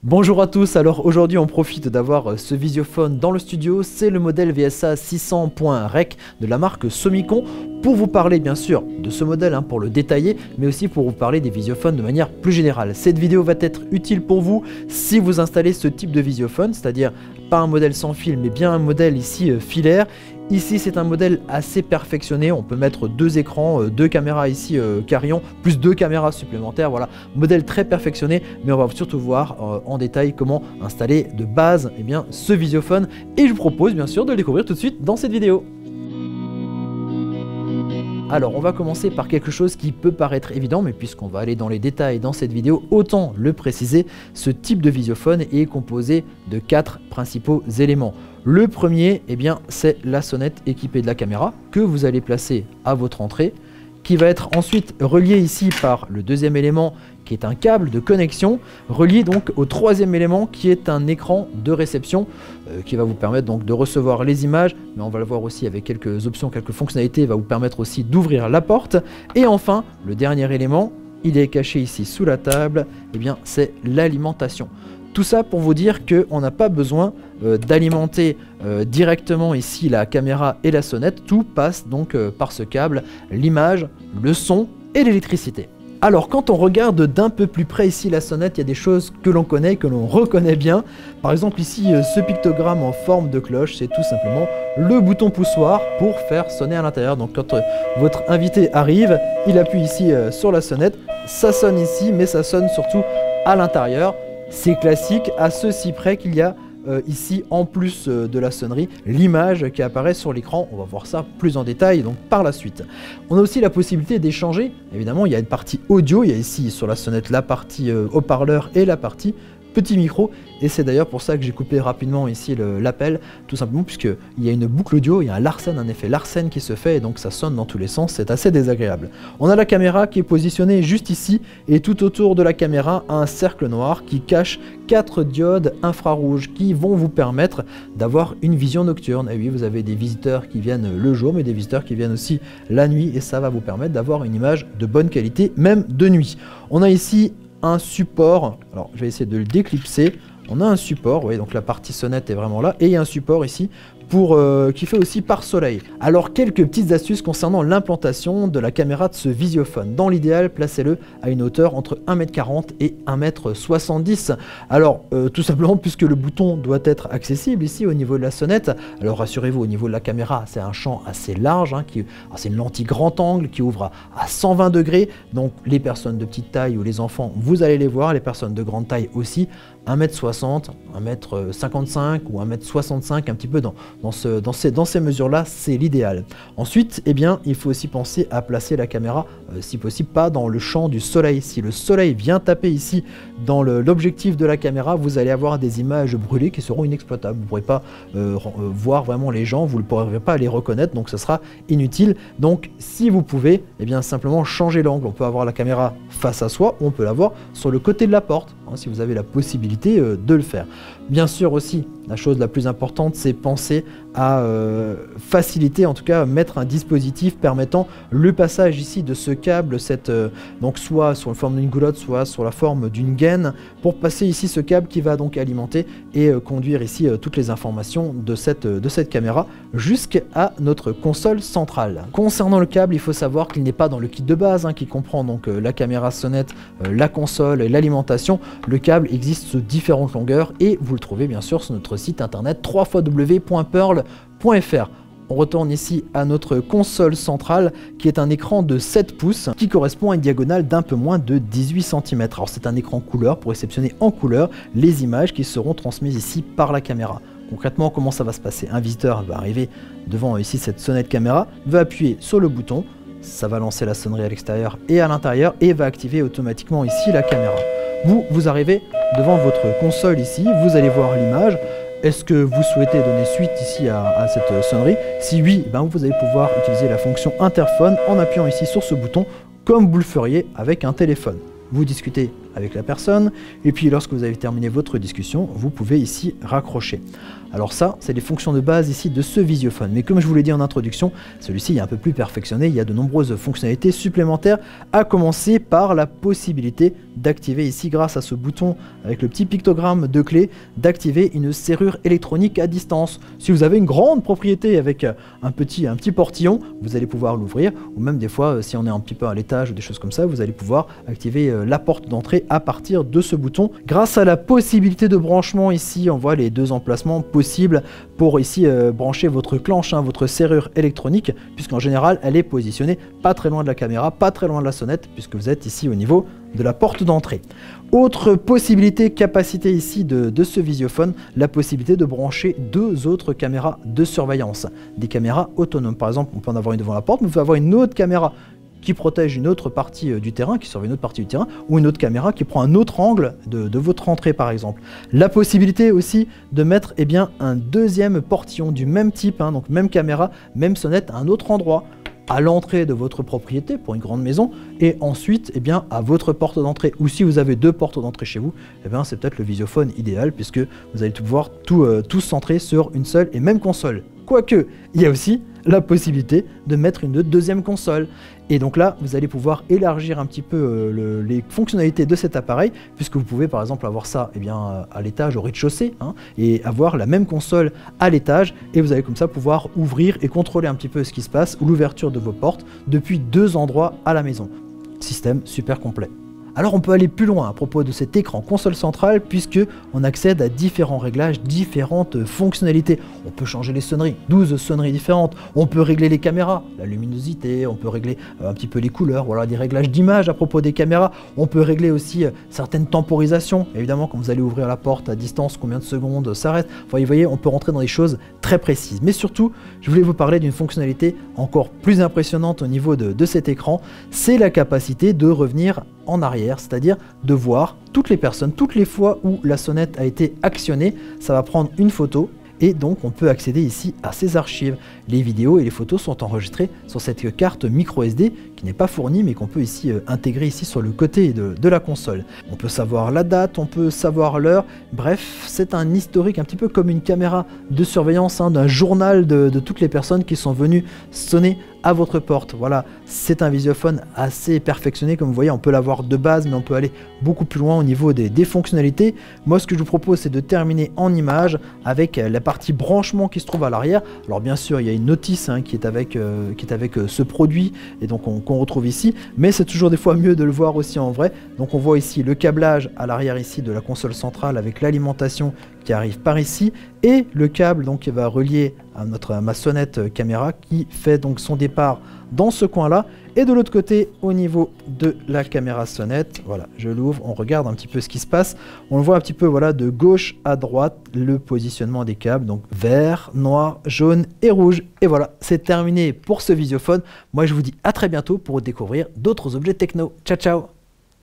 Bonjour à tous, alors aujourd'hui on profite d'avoir ce visiophone dans le studio, c'est le modèle VSA 600.rec de la marque Somicon, pour vous parler bien sûr de ce modèle pour le détailler, mais aussi pour vous parler des visiophones de manière plus générale. Cette vidéo va être utile pour vous si vous installez ce type de visiophone, c'est-à-dire pas un modèle sans fil mais bien un modèle ici filaire. Ici c'est un modèle assez perfectionné, on peut mettre deux écrans, deux caméras ici carillon, plus deux caméras supplémentaires, voilà, modèle très perfectionné, mais on va surtout voir en détail comment installer de base ce visiophone, et je vous propose bien sûr de le découvrir tout de suite dans cette vidéo. Alors on va commencer par quelque chose qui peut paraître évident, mais puisqu'on va aller dans les détails dans cette vidéo, autant le préciser, ce type de visiophone est composé de 4 principaux éléments. Le premier, c'est la sonnette équipée de la caméra que vous allez placer à votre entrée, qui va être ensuite relié ici par le deuxième élément qui est un câble de connexion, relié donc au troisième élément qui est un écran de réception qui va vous permettre donc de recevoir les images, mais on va le voir aussi avec quelques options, quelques fonctionnalités, va vous permettre aussi d'ouvrir la porte. Et enfin, le dernier élément, il est caché ici sous la table, c'est l'alimentation. Tout ça pour vous dire qu'on n'a pas besoin d'alimenter directement ici la caméra et la sonnette, tout passe donc par ce câble, l'image, le son et l'électricité. Alors quand on regarde d'un peu plus près ici la sonnette, il y a des choses que l'on connaît, que l'on reconnaît bien. Par exemple ici ce pictogramme en forme de cloche, c'est tout simplement le bouton poussoir pour faire sonner à l'intérieur. Donc quand votre invité arrive, il appuie ici sur la sonnette, ça sonne ici mais ça sonne surtout à l'intérieur. C'est classique à ceci près qu'il y a ici en plus de la sonnerie l'image qui apparaît sur l'écran. On va voir ça plus en détail donc par la suite. On a aussi la possibilité d'échanger, évidemment il y a une partie audio, il y a ici sur la sonnette la partie haut-parleur et la partie petit micro, et c'est d'ailleurs pour ça que j'ai coupé rapidement ici l'appel, tout simplement puisqu'il y a une boucle audio, il y a un effet Larsen qui se fait, et donc ça sonne dans tous les sens, c'est assez désagréable. On a la caméra qui est positionnée juste ici, et tout autour de la caméra un cercle noir qui cache 4 diodes infrarouges qui vont vous permettre d'avoir une vision nocturne. Et oui, vous avez des visiteurs qui viennent le jour, mais des visiteurs qui viennent aussi la nuit, et ça va vous permettre d'avoir une image de bonne qualité, même de nuit. On a ici un support, alors je vais essayer de le déclipser, on a un support, vous voyez, donc la partie sonnette est vraiment là, et il y a un support ici pour, qui fait aussi par soleil. Alors quelques petites astuces concernant l'implantation de la caméra de ce visiophone. Dans l'idéal, placez-le à une hauteur entre 1m40 et 1m70. Alors tout simplement puisque le bouton doit être accessible ici au niveau de la sonnette. Alors rassurez-vous, au niveau de la caméra, c'est un champ assez large, c'est une lentille grand angle qui ouvre à 120 degrés. Donc les personnes de petite taille ou les enfants, vous allez les voir, les personnes de grande taille aussi, 1m60, 1m55 ou 1m65, un petit peu dans ces mesures-là, c'est l'idéal. Ensuite, il faut aussi penser à placer la caméra, si possible, pas dans le champ du soleil. Si le soleil vient taper ici dans l'objectif de la caméra, vous allez avoir des images brûlées qui seront inexploitables. Vous ne pourrez pas voir vraiment les gens, vous ne pourrez pas les reconnaître, donc ce sera inutile. Donc, si vous pouvez, simplement changer l'angle. On peut avoir la caméra face à soi, ou on peut l'avoir sur le côté de la porte, si vous avez la possibilité de le faire. Bien sûr aussi, la chose la plus importante, c'est penser à faciliter, en tout cas mettre un dispositif permettant le passage ici de ce câble, donc soit sur la forme d'une goulotte, soit sur la forme d'une gaine, pour passer ici ce câble qui va donc alimenter et conduire ici toutes les informations de cette caméra jusqu'à notre console centrale. Concernant le câble, il faut savoir qu'il n'est pas dans le kit de base, qui comprend donc la caméra sonnette, la console et l'alimentation. Le câble existe sous différentes longueurs et vous le trouvez bien sûr sur notre site internet www.pearl.fr. On retourne ici à notre console centrale qui est un écran de 7 pouces qui correspond à une diagonale d'un peu moins de 18 cm. Alors c'est un écran couleur pour réceptionner en couleur les images qui seront transmises ici par la caméra. Concrètement, comment ça va se passer? Un visiteur va arriver devant ici cette sonnette caméra, va appuyer sur le bouton, ça va lancer la sonnerie à l'extérieur et à l'intérieur et va activer automatiquement ici la caméra. Vous arrivez devant votre console ici, vous allez voir l'image. Est-ce que vous souhaitez donner suite ici à cette sonnerie? Si oui, vous allez pouvoir utiliser la fonction interphone en appuyant ici sur ce bouton comme vous le feriez avec un téléphone. Vous discutez avec la personne, et puis lorsque vous avez terminé votre discussion, vous pouvez ici raccrocher. Alors ça, c'est les fonctions de base ici de ce Visiophone, mais comme je vous l'ai dit en introduction, celui-ci est un peu plus perfectionné, il y a de nombreuses fonctionnalités supplémentaires, à commencer par la possibilité d'activer ici, grâce à ce bouton avec le petit pictogramme de clé, d'activer une serrure électronique à distance. Si vous avez une grande propriété avec un petit portillon, vous allez pouvoir l'ouvrir, ou même des fois, si on est un petit peu à l'étage ou des choses comme ça, vous allez pouvoir activer la porte d'entrée à partir de ce bouton. Grâce à la possibilité de branchement ici, on voit les deux emplacements possibles pour ici brancher votre clenche, votre serrure électronique, puisqu'en général, elle est positionnée pas très loin de la caméra, pas très loin de la sonnette, puisque vous êtes ici au niveau de la porte d'entrée. Autre possibilité, capacité ici de ce Visiophone, la possibilité de brancher deux autres caméras de surveillance, des caméras autonomes. Par exemple, on peut en avoir une devant la porte, mais vous pouvez avoir une autre caméra qui protège une autre partie du terrain, qui surveille une autre partie du terrain, ou une autre caméra qui prend un autre angle de votre entrée par exemple. La possibilité aussi de mettre un deuxième portillon du même type, donc même caméra, même sonnette à un autre endroit, à l'entrée de votre propriété pour une grande maison, et ensuite à votre porte d'entrée. Ou si vous avez deux portes d'entrée chez vous, c'est peut-être le Visiophone idéal, puisque vous allez pouvoir tout centrer sur une seule et même console. Quoique, il y a aussi la possibilité de mettre une deuxième console. Et donc là, vous allez pouvoir élargir un petit peu les fonctionnalités de cet appareil, puisque vous pouvez par exemple avoir ça à l'étage, au rez-de-chaussée, et avoir la même console à l'étage, et vous allez comme ça pouvoir ouvrir et contrôler un petit peu ce qui se passe, ou l'ouverture de vos portes, depuis deux endroits à la maison. Système super complet. Alors on peut aller plus loin à propos de cet écran console centrale, puisque on accède à différents réglages, différentes fonctionnalités. On peut changer les sonneries, 12 sonneries différentes, on peut régler les caméras, la luminosité, on peut régler un petit peu les couleurs, voilà, des réglages d'image à propos des caméras, on peut régler aussi certaines temporisations, évidemment quand vous allez ouvrir la porte à distance, combien de secondes ça reste, enfin, vous voyez, on peut rentrer dans des choses très précises. Mais surtout, je voulais vous parler d'une fonctionnalité encore plus impressionnante au niveau de cet écran, c'est la capacité de revenir en arrière, c'est-à-dire de voir toutes les personnes, toutes les fois où la sonnette a été actionnée, ça va prendre une photo et donc on peut accéder ici à ces archives. Les vidéos et les photos sont enregistrées sur cette carte micro SD qui n'est pas fournie mais qu'on peut ici intégrer ici sur le côté de la console. On peut savoir la date, on peut savoir l'heure, bref c'est un historique un petit peu comme une caméra de surveillance d'un journal de toutes les personnes qui sont venues sonner à votre porte. Voilà, c'est un Visiophone assez perfectionné, comme vous voyez, on peut l'avoir de base, mais on peut aller beaucoup plus loin au niveau des fonctionnalités. Moi, ce que je vous propose, c'est de terminer en image avec la partie branchement qui se trouve à l'arrière. Alors bien sûr, il y a une notice qui est avec ce produit, et donc qu'on retrouve ici, mais c'est toujours des fois mieux de le voir aussi en vrai. Donc on voit ici le câblage à l'arrière ici de la console centrale avec l'alimentation qui arrive par ici, et le câble donc qui va relier à ma sonnette caméra qui fait donc son départ dans ce coin là, et de l'autre côté au niveau de la caméra sonnette, voilà, je l'ouvre, on regarde un petit peu ce qui se passe, on le voit un petit peu, voilà, de gauche à droite le positionnement des câbles, donc vert, noir, jaune et rouge, et voilà, c'est terminé pour ce Visiophone. Moi je vous dis à très bientôt pour découvrir d'autres objets techno. Ciao ciao.